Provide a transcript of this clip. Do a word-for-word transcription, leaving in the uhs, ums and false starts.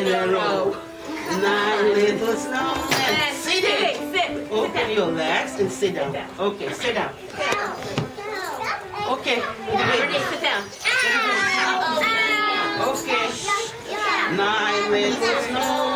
in a row. Nine little snowmen. Sit down. Sit. Open your legs and sit down. Okay, sit down. Okay. Ready, sit down. Okay. Nine little snowmen.